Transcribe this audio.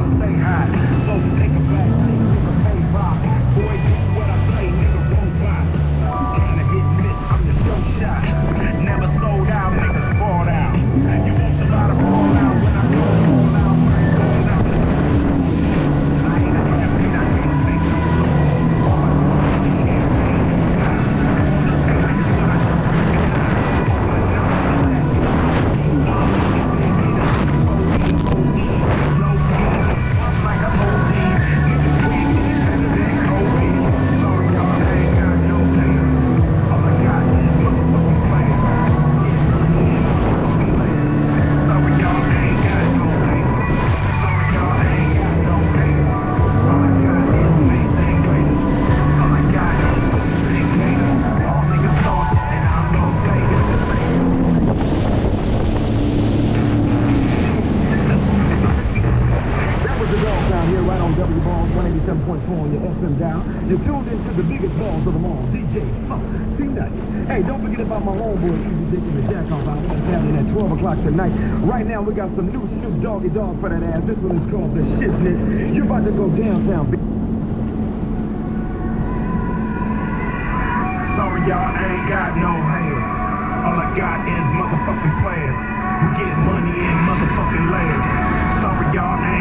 stay high. So take a back seat, nigga, pay rock. Boy, do what I say, nigga, won't buy. Kinda hit and miss, I'm the show shot. Never sold out, niggas bought out. You want somebody to fall out when I go all out, I ain't going out. I ain't a happy, I can't take no loss. All my dogs, you can't pay no time. On the stage is what I do. My job is that. Low key, pump like a OG. Niggas squeeze me better than Kobe. Sorry, y'all, I ain't got no pain. All I got is motherfucking players. Sorry, y'all, I ain't got no pain. Sorry, y'all, I ain't got no pain. All I got is maintain greater. All I got is maintain greater. All niggas lost and I'm no player. That was the dog down here right on W Balls 187.4 on your FM dial. You're tuned into the biggest balls of them all, DJ Funk T-Nuts. Hey, don't forget about my homeboy Easy Dick and the Jack off out. That's happening at 12 o'clock tonight. Right now we got some new Snoop Doggy Dogg for that ass. This one is called The Shiznit. You're about to go downtown. Sorry y'all, I ain't got no haters. All I got is motherfucking players. We get money in motherfucking layers. Sorry y'all, I